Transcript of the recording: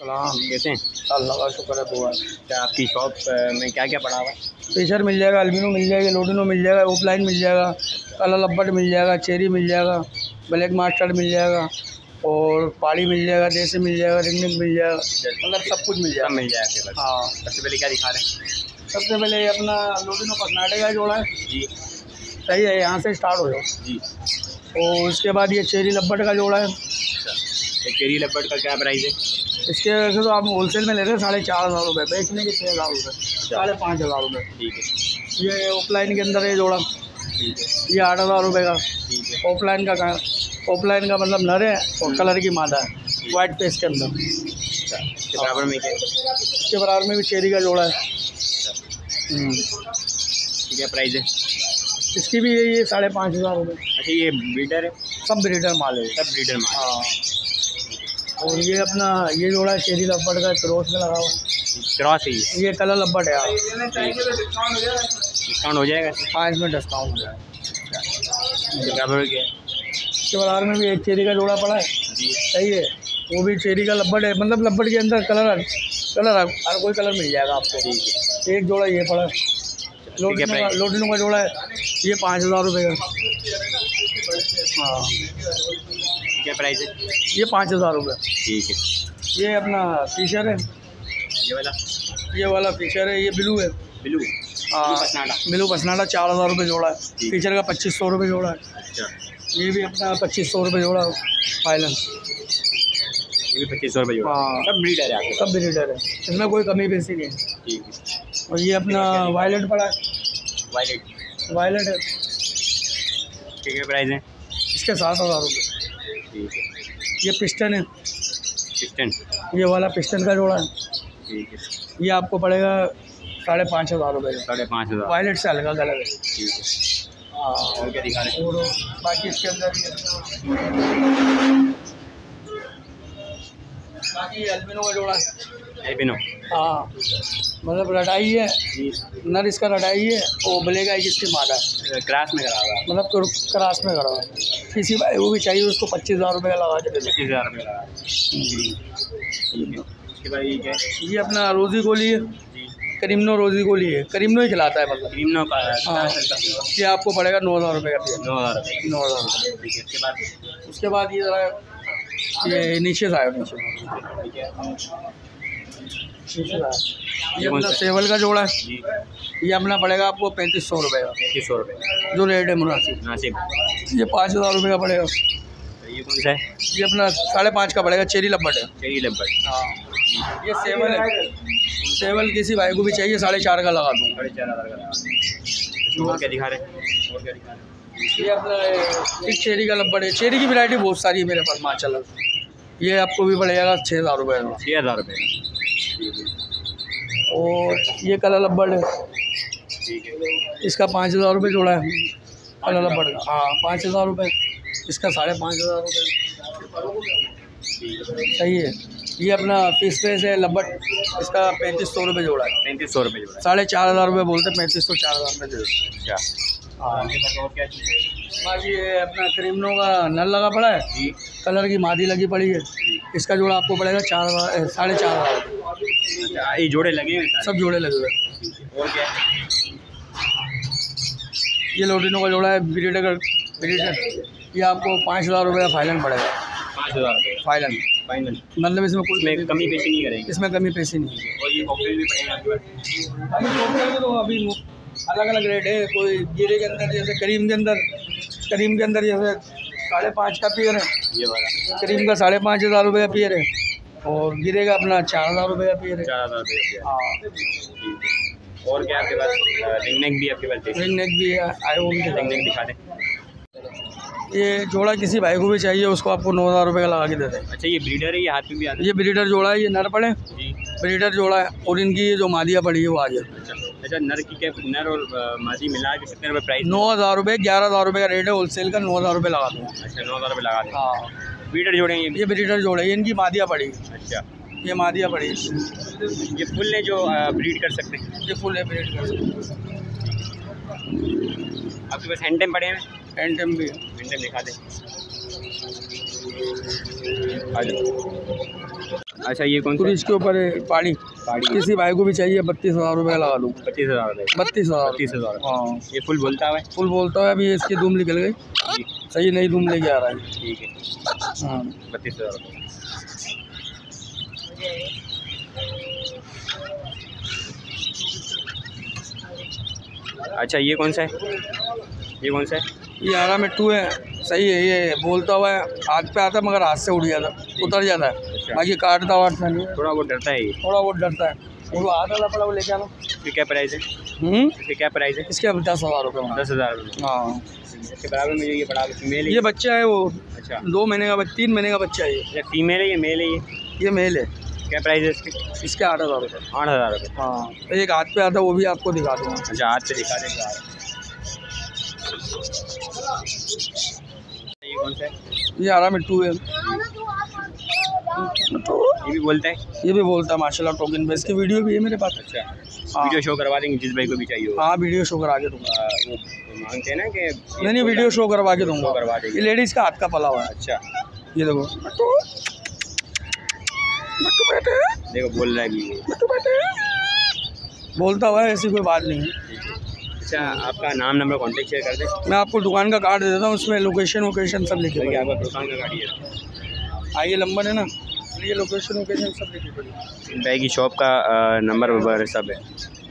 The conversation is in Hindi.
सलाम। कैसे हैं? अल्लाह का शुक्र है बुआ। क्या आपकी शॉप में क्या क्या पड़ा हुआ है? फिशर मिल जाएगा, अल्बिनो मिल जाएगा, लोडिनो मिल जाएगा, ऑफलाइन मिल जाएगा, काला लब्बट मिल जाएगा, चेरी मिल जाएगा, ब्लैक मास्टर्ड मिल जाएगा और पहाड़ी मिल जाएगा, देसी मिल जाएगा, रिंगनिंग मिल जाएगा, मतलब सब कुछ मिल जाएगा। सब मिल जाएगा आपके पास। हाँ, सबसे पहले क्या दिखा रहे हैं? सबसे पहले अपना लोडिनो पसनाटे का जोड़ा है। जी सही है, यहाँ से स्टार्ट हो जाओ। जी। और उसके बाद ये चेरी लब्बट का जोड़ा है। अच्छा, तो चेरी लेपर्ड का क्या प्राइस है? इसके वैसे तो आप होलसेल में ले रहे हैं 4,500 रुपये, बेचने के 6,000 रुपये, 5,500 रुपये। ठीक है। ये ऑफलाइन के अंदर ये जोड़ा, ठीक है। ये 8,000 रुपये का। ठीक है। ऑफलाइन का मतलब नर है और कलर की मादा है, वाइट पेस्ट के अंदर। अच्छा, इसके बराबर में क्या है? इसके बराबर में भी चेरी का जोड़ा है। क्या प्राइस है? इसकी भी यही है 5,500 रुपये। अच्छा, ये ब्रीडर है? सब ब्रीडर माल है। सब ब्रीडर माल। हाँ, और ये अपना ये जोड़ा है चेरी लब्बट का, क्रॉस में लगा हुआ है। क्रॉस है ये कलर लब्बट है। डिस्काउंट हो जाएगा? हाँ, इसमें डिस्काउंट हो जाएगा। इसके बराबर क्या है? इसके बराबर में भी एक चेरी का जोड़ा पड़ा है। जी। सही है, वो भी चेरी का लब्बट है, मतलब लब्बट के अंदर कलर हर कोई कलर मिल जाएगा आपको। ठीक है। एक जोड़ा ये पड़ा है, लोडिनो का जोड़ा है, ये 5,000 रुपये का। हाँ, क्या प्राइस है? ये 5,000 रुपये। ठीक है। ये अपना फिशर है, ये वाला फिशर है, ये ब्लू है। ब्लू? हाँ, पसनाटा। ब्लू पसनाटा 4,000 रुपये जोड़ा है। फिशर का 2,500 रुपये जोड़ा है। अच्छा, ये भी अपना 2,500 रुपये जोड़ा है। फाइनल ये भी 2,500 रुपये जोड़ा। हाँ, सब ब्रीडर है आपके? सब ब्रीडर है, इसमें कोई कमी बेसी नहीं है। ठीक है। और ये अपना वायलेट पड़ा है, वायलेट है। क्या प्राइस है? इसके 7,000 रुपये। ठीक है। ये पिस्टन है, पिस्टन? ये वाला पिस्टन का जोड़ा है। ठीक है। ये आपको पड़ेगा 5,500 रुपये का। 5,500। वायलेट से हल्का कलर है। ठीक है। हाँ, और क्या दिखा रहे हैं? और बाकी इसके अंदर बाकी अल्बिनो का जोड़ा है। एल्बिनो? हाँ, मतलब रटाई है, जी। नर इसका रटाई है और ब्लैक आई इसकी मादा है, क्रास में करा हुआ है? मतलब क्रॉस में करा हुआ है। किसी भाई वो भी चाहिए उसको 25,000 रुपये का लगा के दे दो। 25,000 रुपये लगा। ठीक है। उसके बाद ये क्या है? ये अपना रोजी गोली है, जी। करीमनो रोजी गोली है, करीमनो ही खिलाता है मतलब। क्रीमनो का? हाँ, ये आपको पड़ेगा 9,000 रुपये का। 9,000 रुपये। 9,000 रुपये। ठीक है। उसके बाद ये ज़रा ये नीचे से आया, नीचे ठीक है। से आया। ये अपना सेवल का जोड़ा है। जी। ये अपना पड़ेगा आपको 3,500 रुपये का, 3,500 रुपये जो रेट है मुनासिब। नासिब। ये 5,000 रुपये का पड़ेगा। ये कौन सा है? ये अपना 5,500 का पड़ेगा, चेरी लब्बट है। Cherry leopard. हाँ, ये सेवल है, सेवल किसी भाई को भी चाहिए 4,500 का लगा दूँ। 4,500 का लगा। और क्या दिखा रहे हैं? और क्या दिखा रहे हैं? ये अपना एक चेरी का लब्बट है। चेरी की वैरायटी बहुत सारी है मेरे पास माशाल्लाह। ये आपको भी पड़ेगा 6,000 रुपये का। 6,000 रुपये। और ये कलर लब्बट है, ठीक है। इसका 5,000 रुपये जोड़ा है, कलर लब्बट का। हाँ, 5,000 रुपये, इसका 5,500 रुपये। सही है। ये अपना फिश फेस है लब्बट, इसका 3,500 रुपये जोड़ा है। 3,500 रुपये जोड़ा। 4,500 रुपये बोलते, 3,500 4,000 रुपये जोड़ा। अच्छा। हाँ, और क्या चीज़ है? बाकी ये अपना क्रीमनो का नल लगा पड़ा है, जी। कलर की मादी लगी पड़ी है। इसका जोड़ा आपको पड़ेगा 4,500 रुपये। अच्छा, ये जोड़े लगे हैं सारे? सब जोड़े लगे हुए हैं। और क्या है? ये लोडिनो का जोड़ा है, ब्रीडर। ये आपको 5,000 रुपये का फाइनल पड़ेगा। 5,000 रुपये फाइनल, मतलब इसमें कुछ कमी पेशी नहीं करेंगे? इसमें कमी पेशी नहीं है। और ये कॉकटेल भी पड़ेगा आपके पास? अभी टोटल तो अभी अलग अलग रेट है। कोई गिरे के अंदर जैसे करीम के अंदर जैसे 5,500 का पेयर है। ये वाला करीम का 5,500 रुपये का पेयर है, और गिरे का अपना 4,000 रुपये का पेयर है। 4,000 रुपये। हाँ, और क्या आपके पास? रिंग नेक भी आपके पास? रिंग नेक भी है, आए वो भी रिंग नेक दिखा दें। ये जोड़ा किसी भाई को भी चाहिए उसको आपको 9,000 रुपये का लगा के दे दें। अच्छा, ये ब्रीडर है, ये हाथ में भी आता है? ये ब्रीडर जोड़ा है, ये नर पड़े जी। ब्रीडर जोड़ा है, और इनकी ये जो मादिया पड़ी है वो आ जाए। अच्छा, नर की क्या, नर और मादी मिला के कितने रुपये प्राइस? 9,000 रुपये, 11,000 रुपये का रेट है होलसेल का। 9,000 रुपये लगा दूँ। अच्छा, 9,000 रुपये लगा दें। हाँ, ब्रीडर जोड़े हैं ये ब्रीडर जोड़ा है, इनकी मादिया पड़ी। अच्छा, ये मादिया पड़ी, ये फुल है जो ब्रीड कर सकते हैं? ये फुल है, ब्रीड कर सकते। आपके पास हैंड टाइम पड़े हैं? हैंड टाइम भी है। हैंड टाइम दिखा दें। अच्छा ये कौन तो सा है? इसके ऊपर है पाड़ी। किसी भाई को भी चाहिए 32,000 रुपये लगा दूँ। 32,000 रुपये। 32,000। 32,000। हाँ ये फुल बोलता है? फुल बोलता है। अभी इसकी धूम निकल गई, जी सही नई धूम लेके आ रहा है। ठीक है। हाँ 32,000 रुपये। अच्छा ये कौन सा है? ये कौन सा है? ये हरा मिट्टू है, सही है। ये बोलता हुआ है, हाथ पे आता है मगर हाथ से उड़ जाता, उतर जाता है। अच्छा। बाकी काटता वाटता नहीं है, थोड़ा बहुत डरता है ये। थोड़ा बहुत डरता है। वो हाथ वाला पड़ा वो लेके आना। इसकी क्या प्राइस है? इसकी क्या प्राइस है? इसके 10,000 रुपये। 10,000 रुपये। हाँ इसके बराबर में जो ये बड़ा मेल है? ये बच्चा है वो। अच्छा 2 महीने का 3 महीने का बच्चा है ये। ये फीमेल है ये मेल है? ये मेल है। क्या प्राइस है इसकी? इसके 8,000 रुपये। 8,000 रुपये। हाँ तो एक हाथ पे आता है, वो भी आपको दिखा दूँगा। अच्छा हाथ से दिखा देंगे आप। ये कौन सा है? ये हरा मिट्टू है। ये भी बोलता है? ये भी बोलता है माशाल्लाह टोकन पे। इसकी वीडियो भी है मेरे पास। अच्छा हाँ। वीडियो शो करवा देंगे जिस भाई को भी चाहिए हो। हाँ वीडियो शो करा के दूँगा। वो मांगते हैं ना कि नहीं वीडियो शो करवा के दूँगा। शो करवा देंगे। ये लेडीज़ का हाथ का पला हुआ है। अच्छा ये देखो बेटे, देखो बोल रहा है भी ये। बेटे बोलता हुआ है, ऐसी कोई बात नहीं है। अच्छा आपका नाम नंबर कांटेक्ट शेयर कर दें? मैं आपको दुकान का कार्ड दे देता हूँ, उसमें लोकेशन सब लिखे क्योंकि पड़े। आपका दुकान का गाड़ी है। आइए नंबर है ना, ये लोकेशन सब लिखे पड़े। भाई की शॉप का नंबर वगैरह सब है।